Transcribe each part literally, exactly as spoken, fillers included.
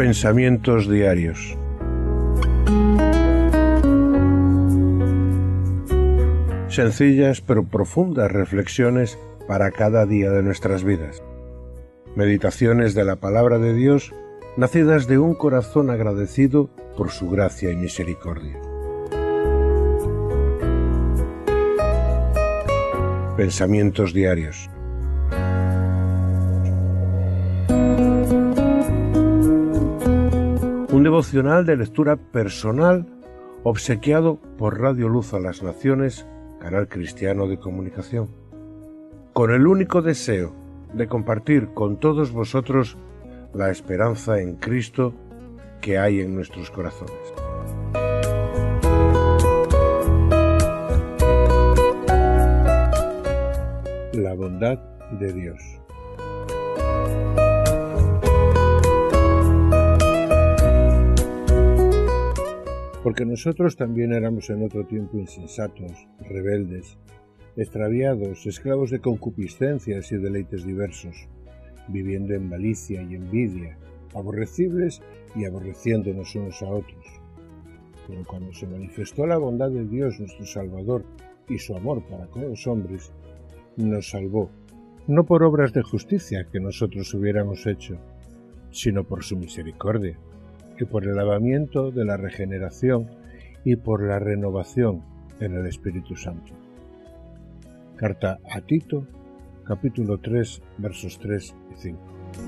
Pensamientos diarios. Sencillas pero profundas reflexiones para cada día de nuestras vidas. Meditaciones de la palabra de Dios, nacidas de un corazón agradecido por su gracia y misericordia. Pensamientos diarios. Un devocional de lectura personal obsequiado por Radio Luz a las Naciones, canal cristiano de comunicación, con el único deseo de compartir con todos vosotros la esperanza en Cristo que hay en nuestros corazones. La bondad de Dios. Porque nosotros también éramos en otro tiempo insensatos, rebeldes, extraviados, esclavos de concupiscencias y deleites diversos, viviendo en malicia y envidia, aborrecibles y aborreciéndonos unos a otros. Pero cuando se manifestó la bondad de Dios nuestro Salvador y su amor para con los hombres, nos salvó, no por obras de justicia que nosotros hubiéramos hecho, sino por su misericordia, y por el lavamiento de la regeneración y por la renovación en el Espíritu Santo. Carta a Tito, capítulo tres, versos tres y cinco.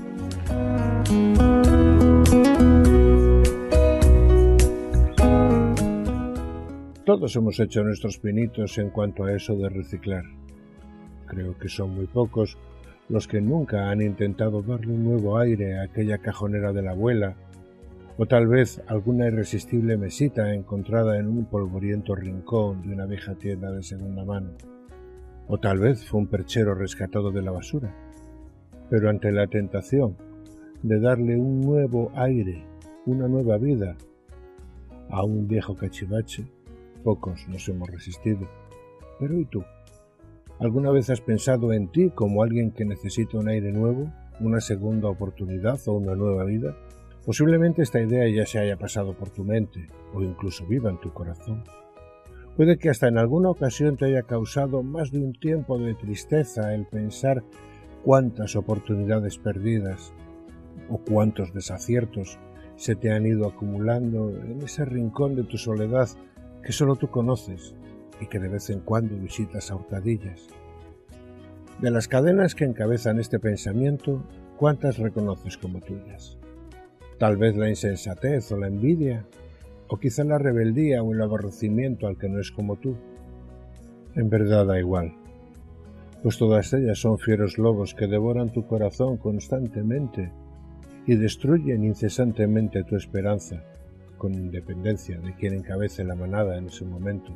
Todos hemos hecho nuestros pinitos en cuanto a eso de reciclar. Creo que son muy pocos los que nunca han intentado darle un nuevo aire a aquella cajonera de la abuela, o tal vez alguna irresistible mesita encontrada en un polvoriento rincón de una vieja tienda de segunda mano. O tal vez fue un perchero rescatado de la basura. Pero ante la tentación de darle un nuevo aire, una nueva vida a un viejo cachivache, pocos nos hemos resistido. Pero ¿y tú? ¿Alguna vez has pensado en ti como alguien que necesita un aire nuevo, una segunda oportunidad o una nueva vida? Posiblemente esta idea ya se haya pasado por tu mente o incluso viva en tu corazón. Puede que hasta en alguna ocasión te haya causado más de un tiempo de tristeza el pensar cuántas oportunidades perdidas o cuántos desaciertos se te han ido acumulando en ese rincón de tu soledad que solo tú conoces y que de vez en cuando visitas a hurtadillas. De las cadenas que encabezan este pensamiento, ¿cuántas reconoces como tuyas? Tal vez la insensatez o la envidia, o quizá la rebeldía o el aborrecimiento al que no es como tú. En verdad da igual, pues todas ellas son fieros lobos que devoran tu corazón constantemente y destruyen incesantemente tu esperanza, con independencia de quien encabece la manada en ese momento.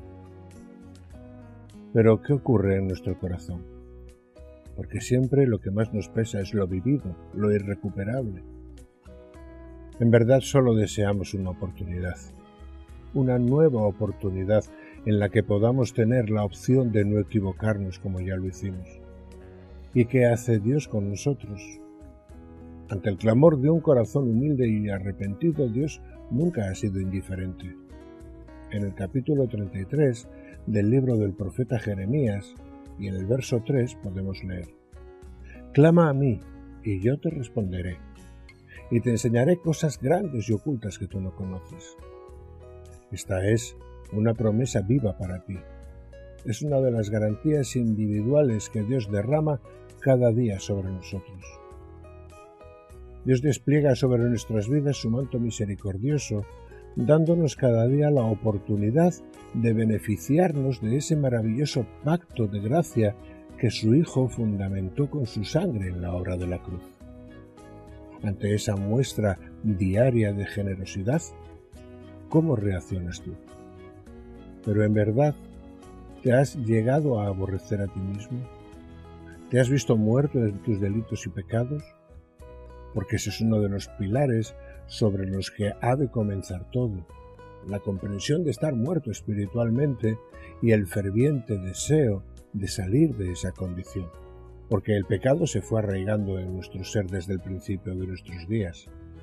Pero, ¿qué ocurre en nuestro corazón? Porque siempre lo que más nos pesa es lo vivido, lo irrecuperable. En verdad solo deseamos una oportunidad, una nueva oportunidad en la que podamos tener la opción de no equivocarnos como ya lo hicimos. ¿Y qué hace Dios con nosotros? Ante el clamor de un corazón humilde y arrepentido, Dios nunca ha sido indiferente. En el capítulo treinta y tres del libro del profeta Jeremías y en el verso tres podemos leer: «Clama a mí, y yo te responderé, y te enseñaré cosas grandes y ocultas que tú no conoces». Esta es una promesa viva para ti. Es una de las garantías individuales que Dios derrama cada día sobre nosotros. Dios despliega sobre nuestras vidas su manto misericordioso, dándonos cada día la oportunidad de beneficiarnos de ese maravilloso pacto de gracia que su Hijo fundamentó con su sangre en la obra de la cruz. Ante esa muestra diaria de generosidad, ¿cómo reaccionas tú? Pero en verdad, ¿te has llegado a aborrecer a ti mismo? ¿Te has visto muerto en tus delitos y pecados? Porque ese es uno de los pilares sobre los que ha de comenzar todo, la comprensión de estar muerto espiritualmente y el ferviente deseo de salir de esa condición. Porque el pecado se fue arraigando en nuestro ser desde el principio de nuestros días.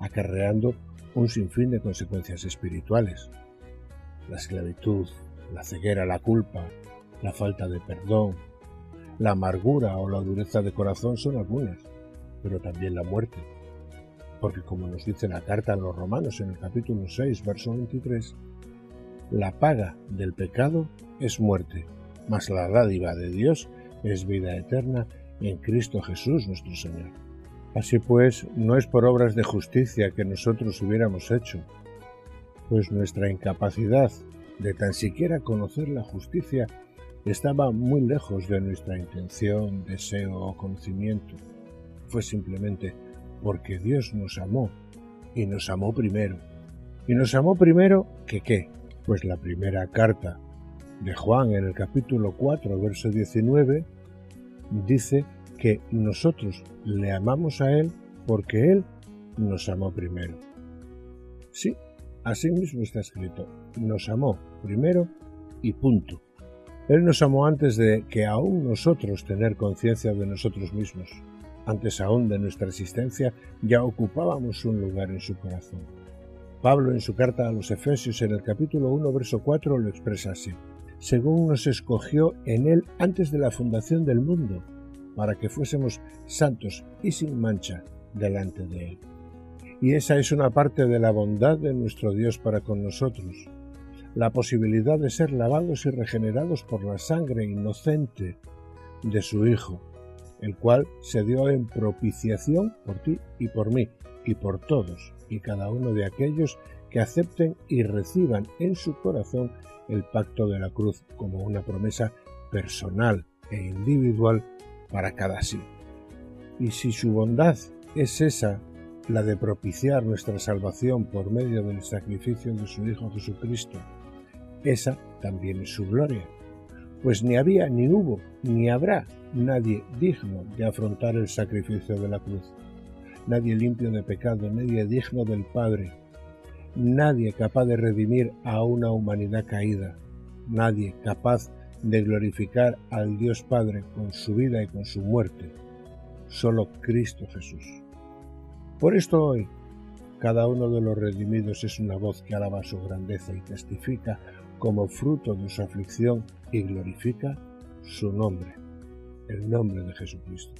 acarreando un sinfín de consecuencias espirituales. La esclavitud, la ceguera, la culpa, la falta de perdón, la amargura o la dureza de corazón son algunas, pero también la muerte. Porque como nos dice la carta a los Romanos en el capítulo seis, verso veintitrés, la paga del pecado es muerte, mas la dádiva de Dios es vida eterna en Cristo Jesús nuestro Señor. Así pues, no es por obras de justicia que nosotros hubiéramos hecho, pues nuestra incapacidad de tan siquiera conocer la justicia estaba muy lejos de nuestra intención, deseo o conocimiento. Fue simplemente porque Dios nos amó, y nos amó primero. ¿Y nos amó primero que qué? Pues la primera carta de Juan en el capítulo cuatro, verso diecinueve, dice que nosotros le amamos a Él porque Él nos amó primero. Sí, así mismo está escrito, nos amó primero y punto. Él nos amó antes de que aún nosotros tener conciencia de nosotros mismos. Antes aún de nuestra existencia ya ocupábamos un lugar en su corazón. Pablo en su carta a los Efesios en el capítulo uno, verso cuatro lo expresa así: según nos escogió en Él antes de la fundación del mundo, para que fuésemos santos y sin mancha delante de Él. Y esa es una parte de la bondad de nuestro Dios para con nosotros, la posibilidad de ser lavados y regenerados por la sangre inocente de su Hijo, el cual se dio en propiciación por ti y por mí, y por todos y cada uno de aquellos que acepten y reciban en su corazón el pacto de la cruz como una promesa personal e individual para cada sí. Y si su bondad es esa, la de propiciar nuestra salvación por medio del sacrificio de su Hijo Jesucristo, esa también es su gloria, pues ni había, ni hubo, ni habrá nadie digno de afrontar el sacrificio de la cruz, nadie limpio de pecado, nadie digno del Padre, nadie capaz de redimir a una humanidad caída, nadie capaz de glorificar al Dios Padre con su vida y con su muerte, solo Cristo Jesús. Por esto hoy, cada uno de los redimidos es una voz que alaba su grandeza y testifica como fruto de su aflicción y glorifica su nombre, el nombre de Jesucristo.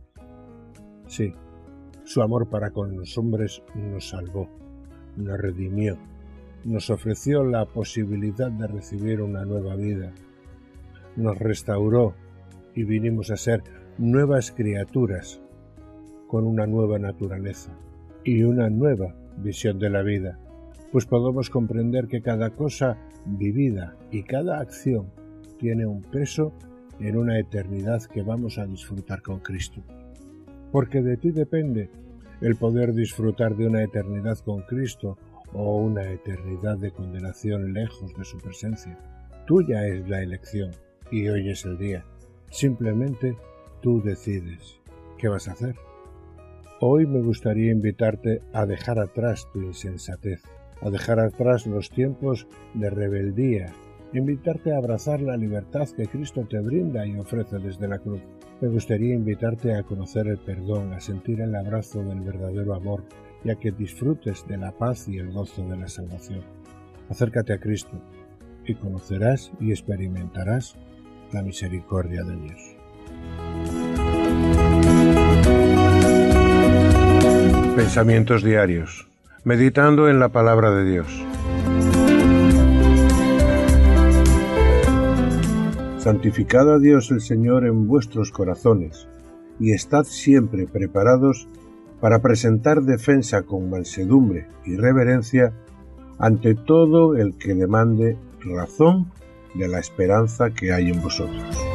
Sí, su amor para con los hombres nos salvó, nos redimió, nos ofreció la posibilidad de recibir una nueva vida, nos restauró y vinimos a ser nuevas criaturas con una nueva naturaleza y una nueva visión de la vida, pues podemos comprender que cada cosa vivida y cada acción tiene un peso en una eternidad que vamos a disfrutar con Cristo. Porque de ti depende el poder disfrutar de una eternidad con Cristo o una eternidad de condenación lejos de su presencia. Tuya es la elección y hoy es el día. Simplemente tú decides. ¿Qué vas a hacer? Hoy me gustaría invitarte a dejar atrás tu insensatez, a dejar atrás los tiempos de rebeldía, invitarte a abrazar la libertad que Cristo te brinda y ofrece desde la cruz. Me gustaría invitarte a conocer el perdón, a sentir el abrazo del verdadero amor y a que disfrutes de la paz y el gozo de la salvación. Acércate a Cristo y conocerás y experimentarás la misericordia de Dios. Pensamientos diarios, meditando en la palabra de Dios. Santificad a Dios el Señor en vuestros corazones, y estad siempre preparados para presentar defensa con mansedumbre y reverencia ante todo el que demande razón de la esperanza que hay en vosotros.